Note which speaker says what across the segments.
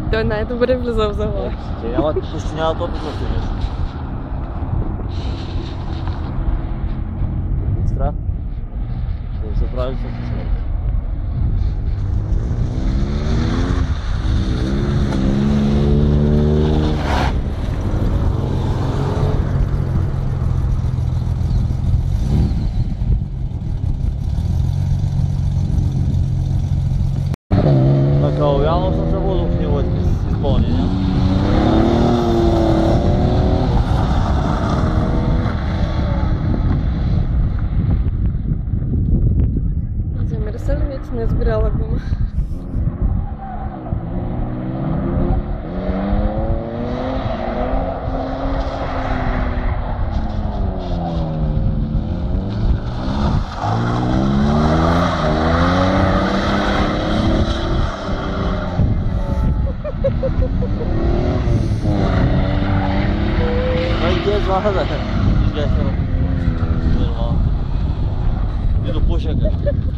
Speaker 1: Той най-добре влиза в завод.
Speaker 2: Те почти нямат опит на това нещо. Страх. Да се прави всеки смърт. Накаловяно съм се водил в неговите изпълнения.
Speaker 1: Замерса ли вече не изгоряла гума?
Speaker 2: Vai ter zoada, esquece normal. E do puxa, cara.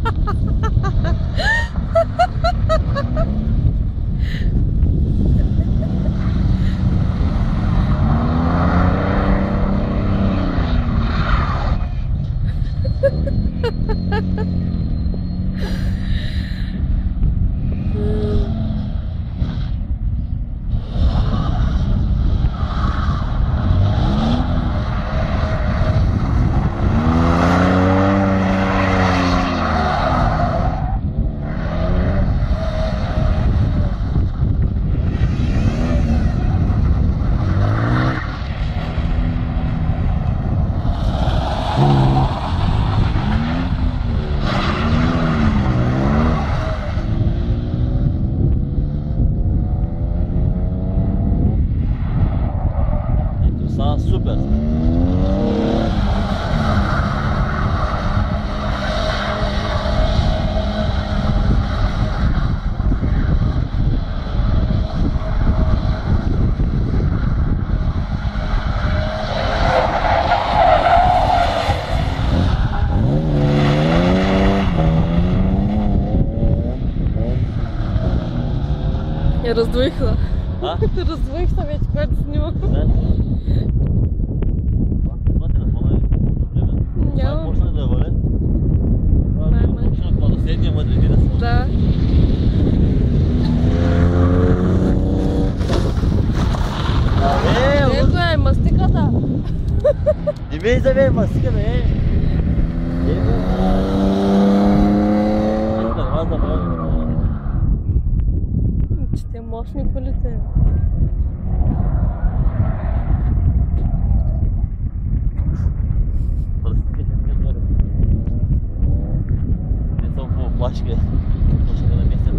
Speaker 2: Super.
Speaker 1: Я раздвоихла.
Speaker 2: А?
Speaker 1: Раздвоихся вече, когато снимам. Няма.
Speaker 2: Почна да вали. Почна по последния вътре да се.
Speaker 1: Да. Ето е мастиката.
Speaker 2: Не ме изяве мастика, бе.
Speaker 1: Че те мощни колите.
Speaker 2: Плашки. Почна да наместят.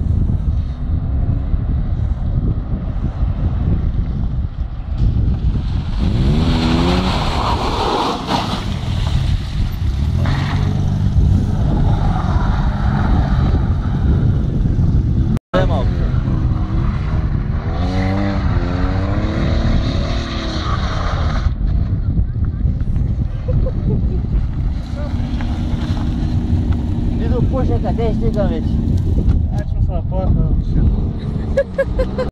Speaker 2: Малко. Видо пуша къде стига вече.
Speaker 3: Аз съм се напълнал.